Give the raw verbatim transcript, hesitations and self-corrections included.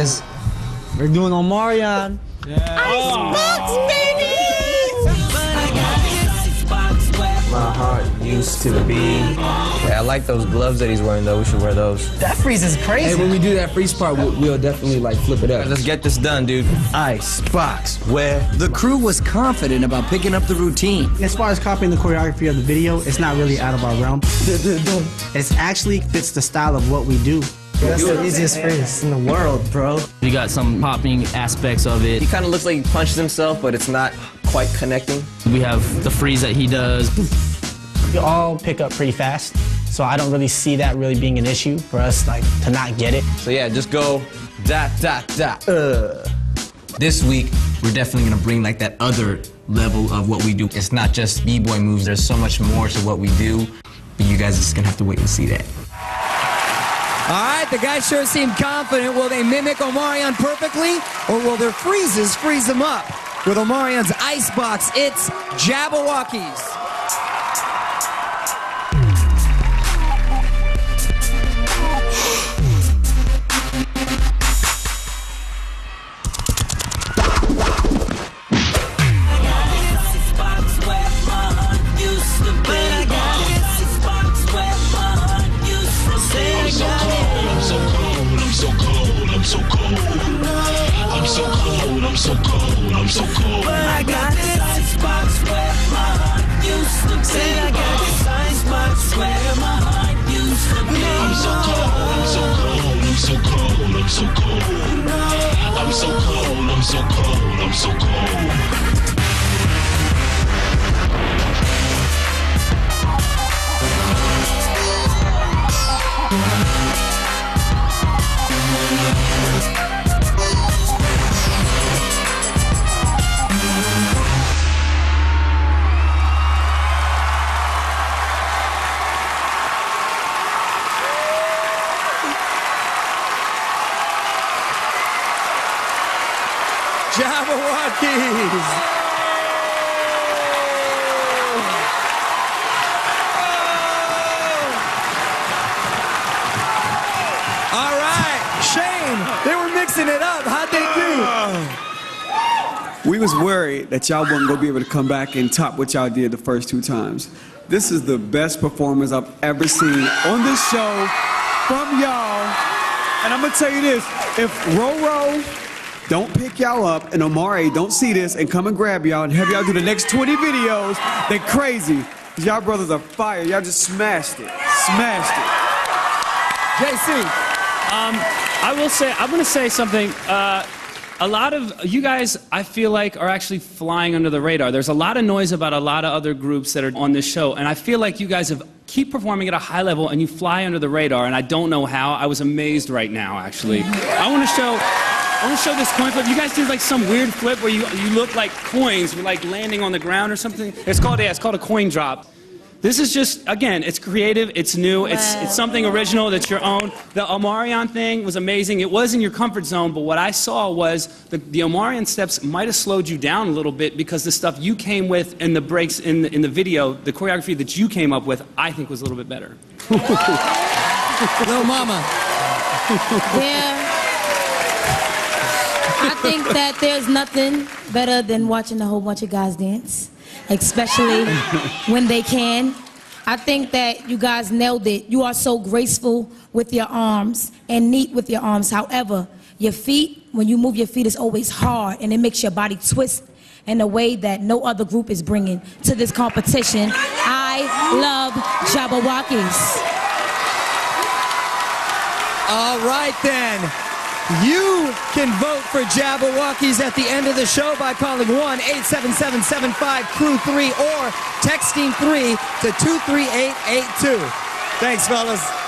is. We're doing Omarion. Yeah. Icebox, baby! My heart used to be. Yeah, I like those gloves that he's wearing though. We should wear those. That freeze is crazy. Hey, when we do that freeze part, we'll, we'll definitely like flip it up. Let's get this done, dude. Icebox, where The crew was confident about picking up the routine. As far as copying the choreography of the video, it's not really out of our realm. It actually fits the style of what we do. That's the easiest freeze in the world, bro. You got some popping aspects of it. He kind of looks like he punched himself, but it's not quite connecting. We have the freeze that he does. We all pick up pretty fast, so I don't really see that really being an issue for us, like, to not get it. So yeah, just go dot, dot, dot. Uh. This week, we're definitely gonna bring like that other level of what we do. It's not just b-boy moves. There's so much more to what we do. But you guys are just gonna have to wait and see that. All right, the guys sure seem confident. Will they mimic Omarion perfectly, or will their freezes freeze them up? With Omarion's Icebox, it's Jabbawockeez. I'm so cold, I'm so cold. But I got this icebox where my heart used to be. Said I got this icebox where my heart used to be. I'm so cold, I'm so cold, I'm so cold, I'm so cold. I'm so cold, I'm so cold, I'm so cold. Jabbawockeez. All right, Shane, they were mixing it up. How'd they do? We was worried that y'all wasn't gonna be able to come back and top what y'all did the first two times. This is the best performance I've ever seen on this show from y'all. And I'm gonna tell you this, if Roro don't pick y'all up and Omari don't see this and come and grab y'all and have y'all do the next twenty videos, they crazy. Cause y'all brothers are fire. Y'all just smashed it. Smashed it. J C. Um, I will say, I'm going to say something. Uh, a lot of you guys, I feel like, are actually flying under the radar. There's a lot of noise about a lot of other groups that are on this show, and I feel like you guys have keep performing at a high level and you fly under the radar, and I don't know how. I was amazed right now, actually. I want to show... I want to show this coin flip. You guys did like some weird flip where you you look like coins were like landing on the ground or something. It's called yeah, it's called a coin drop. This is just, again, it's creative, it's new, it's it's something original that's your own. The Omarion thing was amazing. It was in your comfort zone, but what I saw was the, the Omarion steps might have slowed you down a little bit because the stuff you came with in the breaks in the, in the video, the choreography that you came up with, I think was a little bit better. Little mama. Yeah. I think that there's nothing better than watching a whole bunch of guys dance, especially when they can. I think that you guys nailed it. You are so graceful with your arms and neat with your arms. However, your feet, when you move your feet, is always hard, and it makes your body twist in a way that no other group is bringing to this competition. I love Jabbawockeez. All right, then. You can vote for Jabbawockeez at the end of the show by calling one eight seven seven seven five crew three or texting three to two three eight eight two. Thanks, fellas.